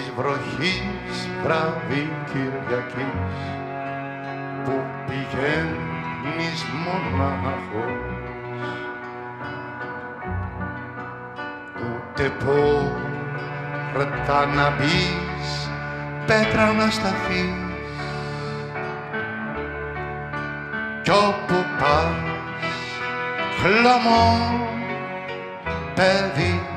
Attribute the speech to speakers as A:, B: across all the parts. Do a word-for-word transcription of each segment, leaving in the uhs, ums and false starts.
A: της βροχής βράδυ Κυριακής που πηγαίνεις μονάχος, ούτε πόρτα να μπεις, πέτρα να σταθείς, κι όπου πας χλωμό παιδί,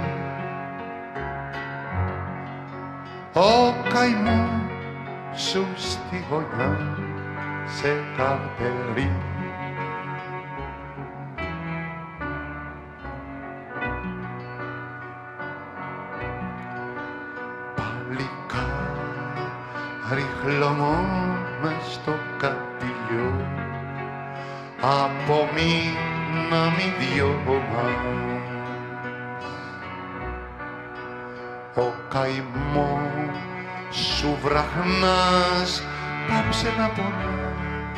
A: ο καημός σου στη γωνιά σε καρτερεί. Παλικάρι χλωμό μες στο κατηλιό, από μήνα μη δυο μας, ο καημός σου βραχνάς, πάψε να πονάς.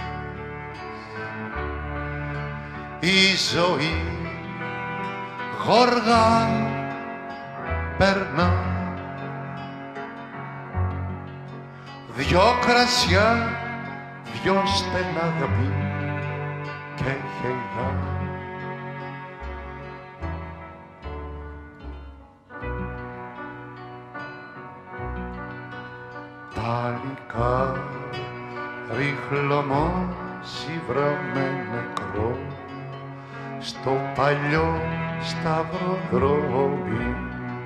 A: Η ζωή γοργά περνά, δυο κρασιά, δυο στεναγμοί και χεϊά. Παλικάρι χλωμό σύβραμε νεκρό στο παλιό σταυροδρόμι.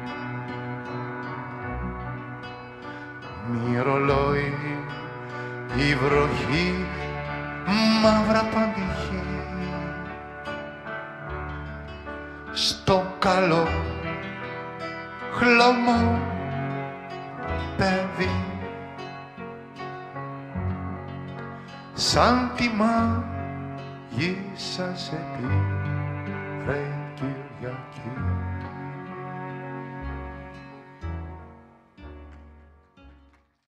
A: Μη ρολόι η βροχή μαύρα παντηχή, στο καλό χλωμό παιδί, σαν τη μάγισσα σε πήρε